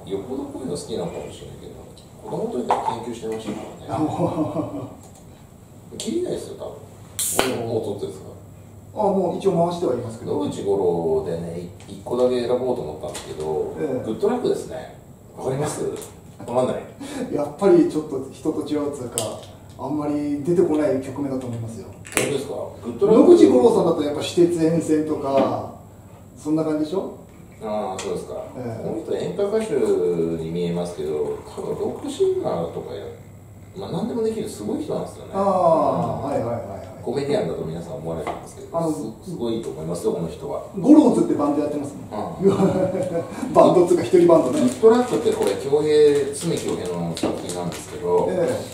よっぽどこういうの好きなのかもしれないけど、子供の時から研究してましたからね。切りないですよ、多分。もう撮ってるんですか。 もう一応回してはいますけど。 野口五郎でね、1個だけ選ぼうと思ったんですけど、グッドラックですね。わかります？わかんない。 やっぱりちょっと人と違うっていうか、あんまり出てこない曲名だと思いますよ。 本当ですか？グッドラック。 野口五郎さんだとやっぱ私鉄沿線とか、そんな感じでしょ？ ああ、そうですか。この人演歌歌手に見えますけど、多分ロックシンガーとかまあ何でもできるすごい人なんですよね。 はいはいはいはい。 コメディアンだと皆さん思われてますけど、すごいと思いますよ、この人は。 ゴローズってバンドやってますね。バンドっていうか一人バンドね。 グッドラックってこれ恭平、堤恭平の作品なんですけど、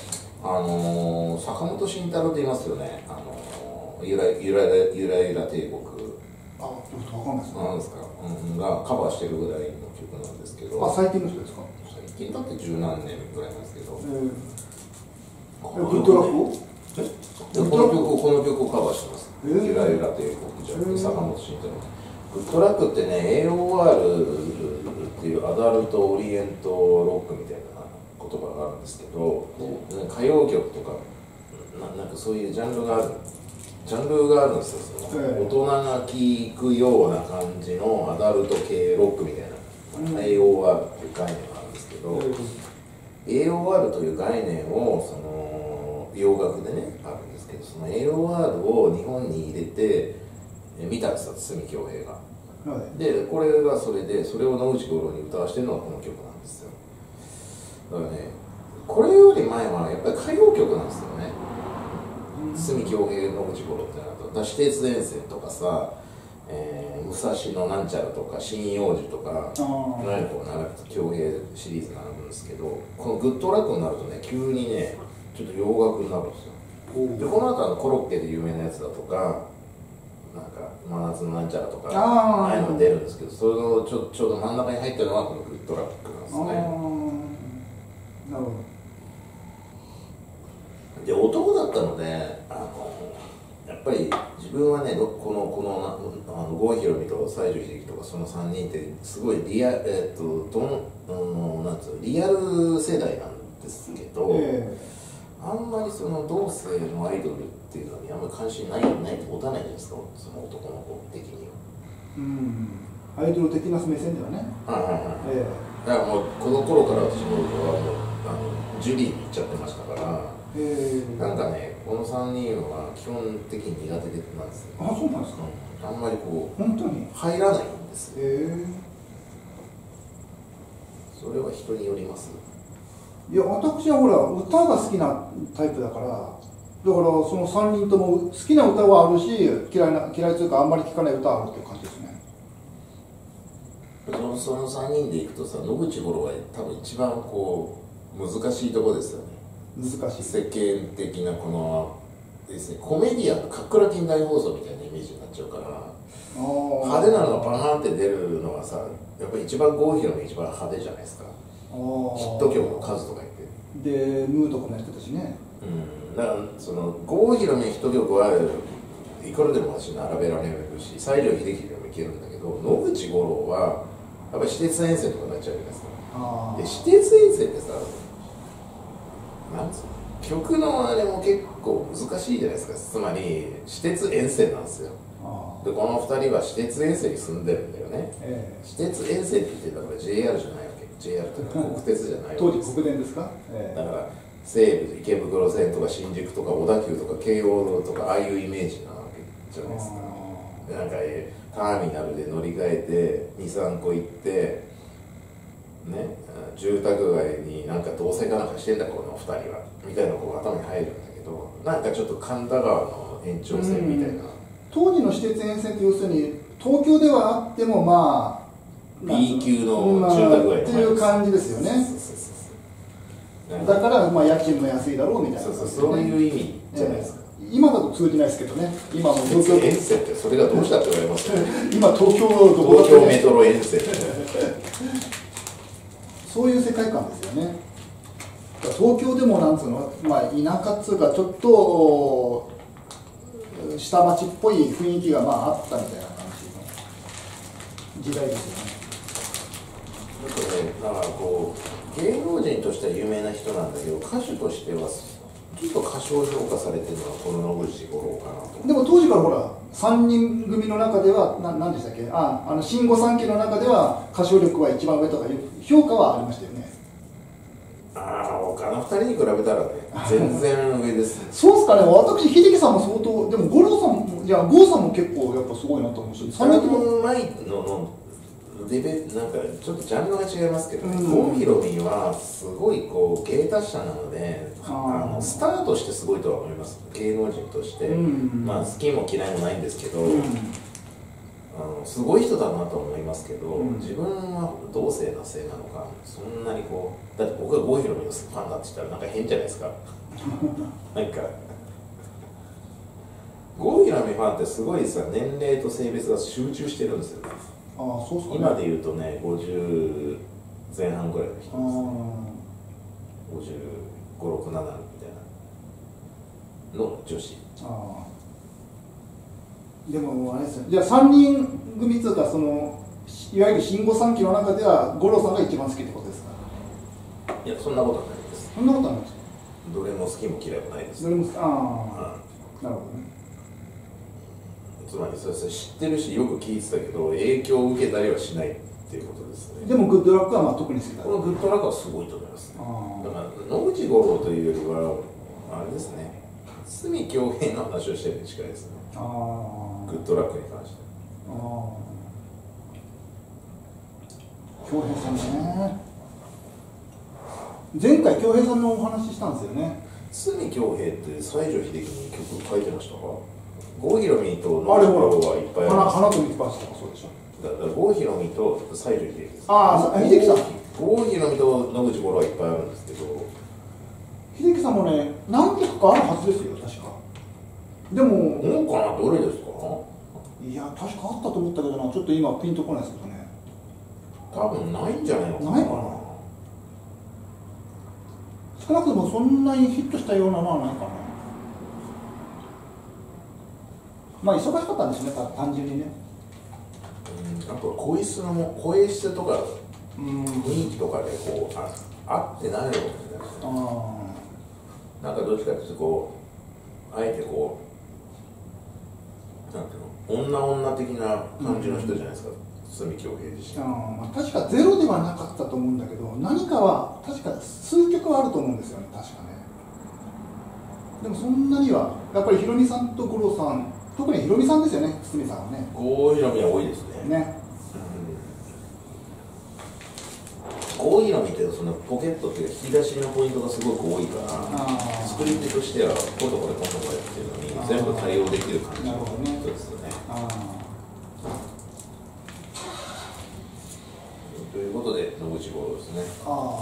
坂本慎太郎って言いますよね。ゆらゆら帝国。 わかんないですね。 なんですか、がカバーしてるぐらいの曲なんですけど。 最近の人ですか？ 最近だって十何年ぐらいなんですけど。 グッドラックを？ この曲をカバーしてます。ゆらゆら帝国じゃなくて坂本慎太郎。グッドラックってね、AOR っていうアダルトオリエントロックみたいな言葉があるんですけど、歌謡曲とかなんかそういうジャンルがあるんですよ。その大人が聴くような感じのアダルト系ロックみたいな、AOR っていう概念があるんですけど、AOR という概念をその洋楽でねあるんですけど、その AOR を日本に入れて見たんですよ、堤恭平が。でこれがそれを野口五郎に歌わせてるのがこの曲なんですよ。だからね、これより前はやっぱり歌謡曲なんですよね。堤恭平、野口五郎ってなると、私鉄沿線とかさ、武蔵野なんちゃらとか針葉樹とかこう長く恭平シリーズ並ぶんですけど、このグッドラックになるとね、急にねちょっと洋楽になるんですよ。でこの後コロッケで有名なやつだとか、なんか真夏のなんちゃらとかああいうのが出るんですけど、それのちょうど真ん中に入ってるのがこのグッドラックなんですね。 なるほど。 で男だったので、やっぱり自分はね、この郷ひろみと西城秀樹とかその3人ってすごいリアル世代なんですけど、あんまりその同性のアイドルっていうのにあんまり関心ないと持たないじゃないですか、その男の子的には。 アイドル的な目線ではね。 だからもうこの頃から私の頃はもうジュリーに行っちゃってましたから、なんかね、この3人は基本的に苦手なんですよ。 そうなんですか。 あんまりこう本当に入らないんですよ。それは人によります。 いや、私はほら歌が好きなタイプだから、だからその3人とも好きな歌はあるし、嫌いというかあんまり聴かない歌はあるっていう感じですね。 その3人でいくとさ、野口五郎は多分一番こう難しいところですよね。 難しい。 世間的なこのですね、コメディアンのかっくら近代放送みたいなイメージになっちゃうから、派手なのがバーンって出るのはさ、やっぱり一番郷ひろみ一番派手じゃないですか。ヒット曲の数とか言って。 でムーとかもやってたしね。 だからその郷ひろみのヒット曲はいくらでも私並べられるし、西城秀樹でもいけるんだけど、野口五郎はやっぱり私鉄沿線とかになっちゃうじゃないですか。で私鉄沿線ってさ、なんつうの、曲のあれも結構難しいじゃないですか。つまり私鉄沿線なんですよ。でこの2人は私鉄沿線に住んでるんだよね。私鉄沿線って言ってたから JR じゃないわけ。 JR というか国鉄じゃないわけ当時国電ですか。 だから西武池袋線とか新宿とか小田急とか京王とかああいうイメージなわけじゃないですか。でなんかターミナルで乗り換えて 2,3 個行ってね、住宅街になんか同棲かなんかしてんだこの2人はみたいなこう頭に入るんだけど、なんかちょっと神田川の延長線みたいな。 当時の私鉄沿線って要するに東京ではあってもまあ B 級の住宅街っていう感じですよね。だからまあ家賃も安いだろうみたいな、 そういう意味じゃないですか。 今だと通じないですけどね。今も東京沿線ってそれがどうしたって言われますよね。 今東京メトロ沿線そういう世界観ですよね。東京でもなんつうの、まあ、田舎っつうかちょっと下町っぽい雰囲気がまああったみたいな感じの時代ですよね。 だからこう芸能人としては有名な人なんだけど、歌手としてはちょっと過小評価されてるのはこの野口五郎かなと。 でも当時からほら3人組の中では何でしたっけ、新御三家の中では歌唱力は一番上とかいう評価はありましたよね。 他の2人に比べたらね全然上ですね。 そうですかね。私秀樹さんも相当、でも五郎さんも、いや郷さんも結構やっぱすごいなと思うし、 3人とも前のレベルなんかちょっとジャンルが違いますけど、郷ひろみはすごいこう芸達者なので、スターとしてすごいとは思います。芸能人として、まあ好きも嫌いもないんですけど、すごい人だなと思いますけど、自分は同性なせいなのか、そんなにこう、だって僕が郷ひろみのファンだって言ったらなんか変じゃないですか。なんか郷ひろみファンってすごいさ、年齢と性別が集中してるんですよね。 そうですかね。 今で言うとね、50前半ぐらいの人ですね。55、6、7みたいなの女子。 でもあれですよ、じゃあ3人組というか、そのいわゆる新御三家の中では五郎さんが一番好きってことですか。 いや、そんなことはないです。 そんなことはないですか。 どれも好きも嫌いもないです。 どれもなるほどね。 つまりそれ知ってるしよく聞いてたけど影響を受けたりはしないっていうことですね。 でもグッドラックはまあ特に好きだ。 このグッドラックはすごいと思いますね。だから野口五郎というよりはあれですね、住京平の話をしてるに近いですね。グッドラックに関して。京平さんね。 前回京平さんのお話したんですよね。 住京平って西城秀樹に曲書いてましたか。郷ひろみと野口五郎はいっぱいある。 花と蜜蜂とかそうでしょ。 だから郷ひろみと西城秀樹です。 秀樹さん。 郷ひろみと野口五郎はいっぱいあるんですけど、 秀樹さんもね、何曲かあるはずですよ、確か。でも、 どうかな、どれですか。 いや、確かあったと思ったけどな、ちょっと今ピンとこないですけどね。 多分ないんじゃないのかな。 ないかな。少なくともそんなにヒットしたようなのはないかな。まあ忙しかったんですよね、単純にね。 あと声質とか雰囲気とかでこう合ってないのかな。なんかどっちかっていうとこうあえてこうなんていうの女的な感じの人じゃないですか、住京平自身。 確かゼロではなかったと思うんだけど、何かは確か数曲はあると思うんですよね、確かね。でもそんなにはやっぱりひろみさんと五郎さん、特にひろみさんですよね、堤さんはね。 郷ひろみは多いですね。郷ひろみってそのポケットっていうか引き出しのポイントがすごく多いから、作り手としてはこことこれこんなこれっていうのに全部対応できる感じの人ですよね。ということで野口五郎ですね。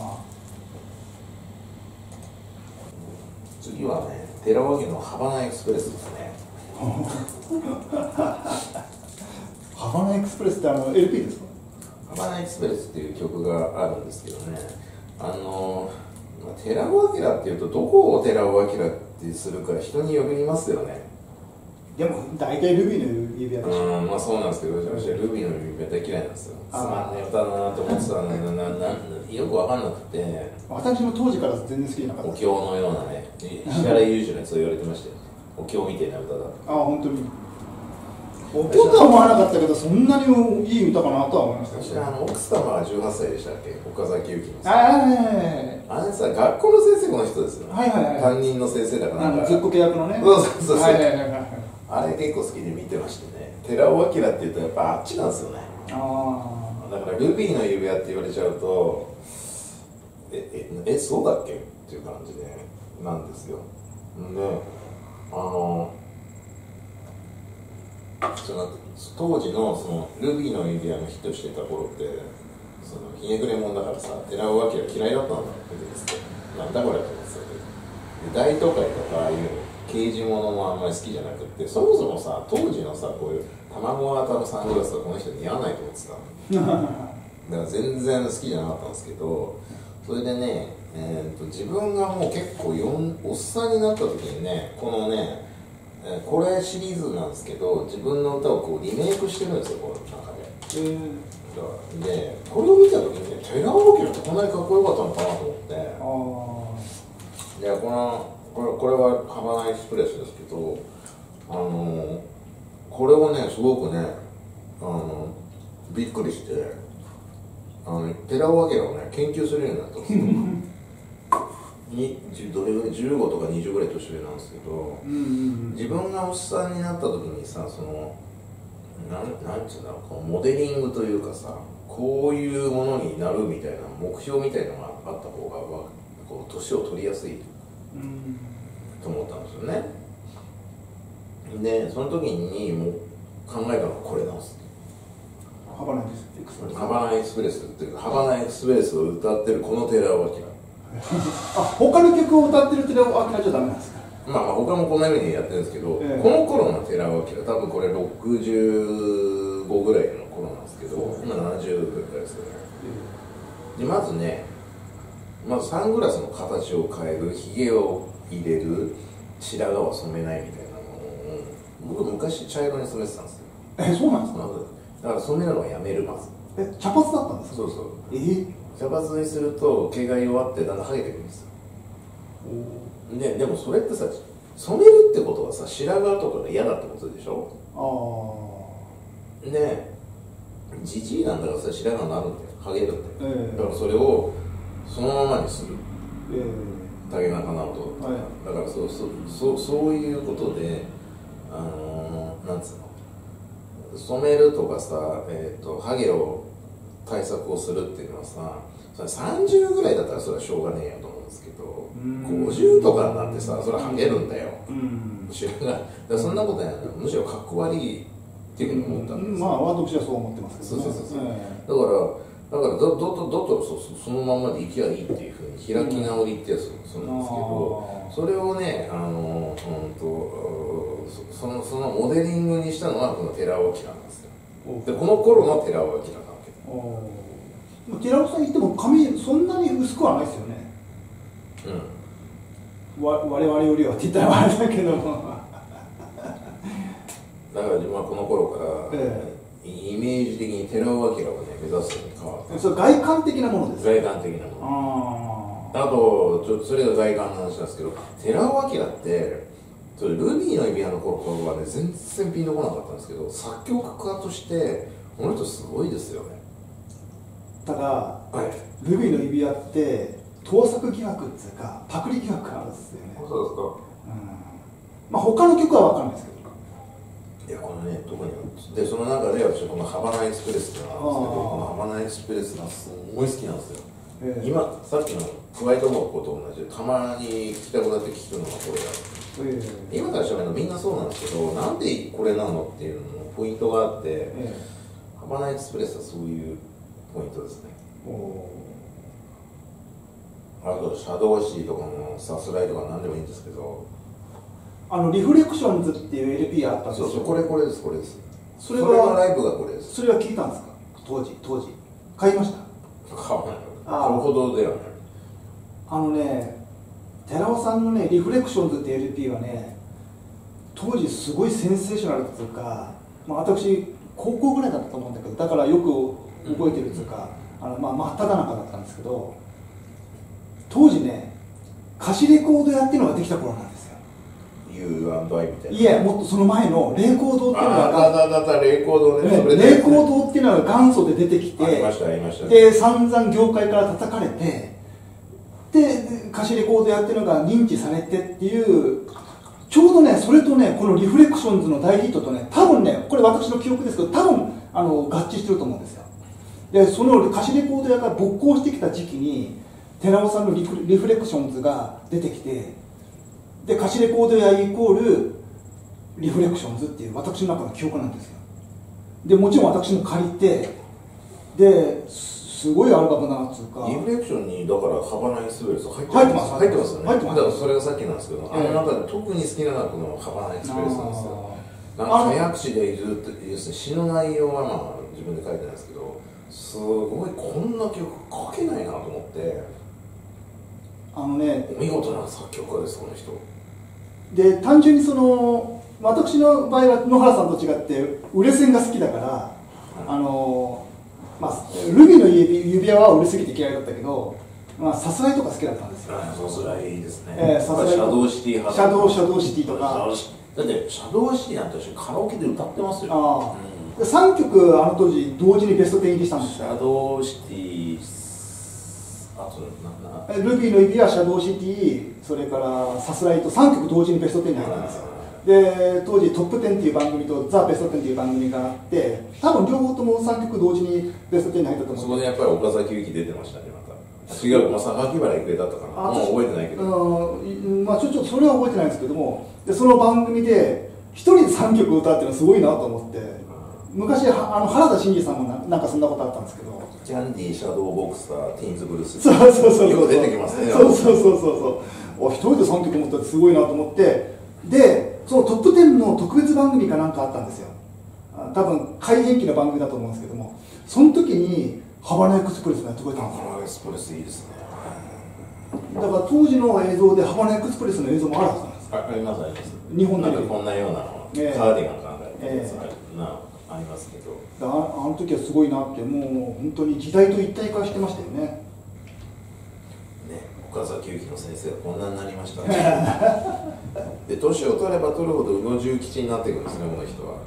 次はね、寺尾家のハバナエクスプレスですね。 ハバナエクスプレスってLP ですか。 ハバナエクスプレスっていう曲があるんですけどね、寺尾明っていうとどこを寺尾明ってするか人によりますよね。 でも大体ルビーの指輪でしょ。 まあそうなんですけど、私はルビーの指輪大嫌いなんですよ。つまんねえ歌だなと思ってたのによく分かんなくて。 私も当時から全然好きじゃなかった。 お経のようなね、石原裕次郎にそう言われてましたよ。お経みたいな歌だ。 本当に。お経とは思わなかったけど、そんなにいい歌かなとは思いました。 私は奥様が18歳でしたっけ、岡崎由紀の。あれさ、学校の先生この人ですよ。担任の先生だから。 ずっこけ役のね。 そう。あれ結構好きで見てましてね。寺尾明っていうとやっぱあっちなんですよね。だからルビーの指輪って言われちゃうと、そうだっけっていう感じでなんですよ。で、当時のそのルビーの指輪のヒットしてた頃って、そのひねくれ者だからさ、寺尾明嫌いだったんだってなんだこれと思ってたけど、大都会とかああいう刑事物もあんまり好きじゃなくて、そもそもさ、当時のさ、こういう卵型のサングラスはこの人似合わないと思ってただから全然好きじゃなかったんですけど、それでね、自分がもう結構おっさんになった時にね、このね、これシリーズなんですけど、自分の歌をこうリメイクしてるんですよ、この中で。 でこれを見た時にね、寺尾明ってこんなにかっこよかったのかなと思って、でこれはハバナエクスプレスですけど、これをねすごくねびっくりして、寺尾明をね研究するようになったんですよどれぐらい15とか20ぐらい年上なんですけど、自分がおっさんになった時にさ、そのなんていうんだろう、こうモデリングというかさ、こういうものになるみたいな目標みたいなのがあった方がこう年を取りやすいと思ったんですよね。でその時にもう考えたのがこれなんです。 ハバナエクスプレス、 ハバナエクスプレスっていうか、ハバナエクスプレスを歌ってるこの寺尾明他の曲を歌ってる寺尾明じゃダメなんですか？ まあ他もこんなようにやってるんですけど、この頃の寺尾明、多分これ65ぐらいの頃なんですけど、今70ぐらいですよね。でまずね、サングラスの形を変える、ひげを入れる、白髪を染めないみたいなのを僕昔茶色に染めてたんですよ。 そうなんですか？ だから染めるのはやめる。まず茶髪だったんですか？ そうそう。茶髪にすると毛が弱ってだんだん剥げてくるんですよ。でもそれってさ、染めるってことはさ、白髪とかが嫌だってことでしょ。でじじいなんだからさ、白髪になるんだよ、剥げるんだよ、だからそれをそのままにする、竹中直人だからそういうことで、なんつうの、染めるとかさ、ハゲを対策をするっていうのはさ、それ30ぐらいだったらそれはしょうがねえよと思うんですけど、50とかになってさ、それはハゲるんだよ、白髪。だからそんなことやない、むしろかっこ悪いっていうふうに思ったんです。 私はそう思ってますけどね。 だからそのままでいきゃいいっていうふうに開き直りってやつなんですけど、それをね、そのモデリングにしたのはこの寺尾明なんですよ。でこの頃の寺尾明なわけ。 寺尾さん言っても髪そんなに薄くはないですよね。我々よりはって言ったらあれだけどだから自分はこの頃から、イメージ的に寺尾明をね目指すように変わった。 それ外観的なものですか？ 外観的なもの。あとそれが外観の話なんですけど、寺尾明ってルビーの指輪の頃はね全然ピンとこなかったんですけど、作曲家としてこの人すごいですよね。 ただ、ルビーの指輪って盗作疑惑っていうかパクリ疑惑があるんですよね。 そうですか。 他の曲は分かんないですけど、 いやこのね、特にでその中で私このハバナエクスプレスっていうのがあるんですけど、このハバナエクスプレスがすごい好きなんですよ。今さっきのクワイトモッコと同じでたまに聞きたくなって聞くのがこれだ。今からしゃべるのみんなそうなんですけど、なんでこれなのっていうのもポイントがあって、ハバナエクスプレスはそういうポイントですね。あとシャドウシーとかのさすらいとか何でもいいんですけど、 リフレクションズっていう LP あったんですよ。 そうこれです。それはライブがこれです。 それは聞いたんですか？当時買いました？ 買わない。買うほどではない。 寺尾さんのねリフレクションズっていう LP はね、当時すごいセンセーショナルっていうか、私高校ぐらいだったと思うんだけど、だからよく覚えてるっていうか、真っ只中だったんですけど、当時ね貸しレコード屋っていうのができた頃なんですよ。 U&I みたいな。 いや、もっとその前のレコードっていうのが、 レコードね。 レコードっていうのが元祖で出てきて、 ありました。 で散々業界から叩かれて、で貸しレコードやってるのが認知されてっていう、ちょうどねそれとねこのリフレクションズの大ヒットとね、多分ねこれ私の記憶ですけど、多分合致してると思うんですよ。でその貸しレコード屋が勃興してきた時期に寺尾さんのリフレクションズが出てきて、で貸しレコード屋イコールリフレクションズっていう私の中の記憶なんですよ。でもちろん私も借りて、ですごいアルバムだなっていうか、 リフレクションにだからハバナエクスプレス入ってますよね。だからそれがさっきなんですけど、あの中で特に好きなのはこのハバナエクスプレスなんですよ。なんか早口でずっと詩の内容は自分で書いてないですけど、すごいこんな曲書けないなと思って。お見事な作曲家です、この人。 で単純に私の場合は野原さんと違って売れ線が好きだから、 まあ、ルビーの指輪は売れすぎて嫌いだったけど、まあ、さすらいとか好きだったんですよ。 さすらいですね。 さすらいシャドウシティ派。 シャドウシティとか。 だってシャドウシティなんてカラオケで歌ってますよ。 あ、うん、3曲あの当時同時にベスト10入りしたんですよ。 シャドウシティ、あとルビーの指輪、シャドウシティ、それからさすらいと3曲同時にベスト10に入ったんですよ。で当時トップ10っていう番組とザ・ベスト10っていう番組があって、多分両方とも3曲同時にベスト10に入ったと思う。 そこでやっぱり岡崎由紀出てましたね。また違う、榊原郁恵だったかな、もう覚えてないけど、 まあ、ちょっとそれは覚えてないんですけども、でその番組で1人で3曲歌うっていうのはすごいなと思って、昔原田真二さんもなんかそんなことあったんですけど、 キャンディー、シャドウボクサー、ティーンズブルース、 そうそうそう、 よく出てきますね。 そう1人で3曲持ったってすごいなと思って、でそのトップ10の特別番組かなんかあったんですよ。多分改編期の番組だと思うんですけども、その時にハバネエクスプレスがやってくれたんですよ。 ハバネエクスプレスいいですね。 だから当時の映像でハバネエクスプレスの映像もあるはずなんです。 ありますあります。 日本でなんかこんなようなの、カーディガン考えてありますけど、 あの時はすごいなって、もう本当に時代と一体化してましたよね。 岡崎由紀の先生がこんなになりましたね。で年を取れば取るほど宇野重吉になっていくんですね、この人は。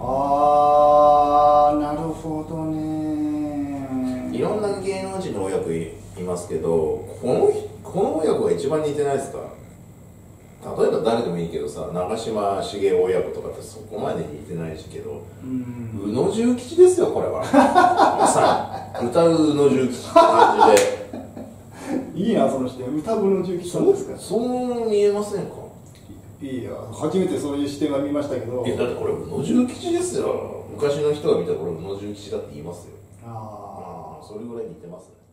ああ、なるほどね。 いろんな芸能人の親子いますけど、この親子が一番似てないですか。例えば誰でもいいけどさ、長嶋茂雄親子とかってそこまで似てないしけど、宇野重吉ですよこれは。さあ歌う宇野重吉って感じで。 いいなその視点、歌う宇野重吉さんですか。 そう見えませんか。 いいや、初めてそういう視点は見ましたけど。 いやだってこれ宇野重吉ですよ。昔の人が見たらこれ宇野重吉だって言いますよ。 ああ、 それぐらい似てますね。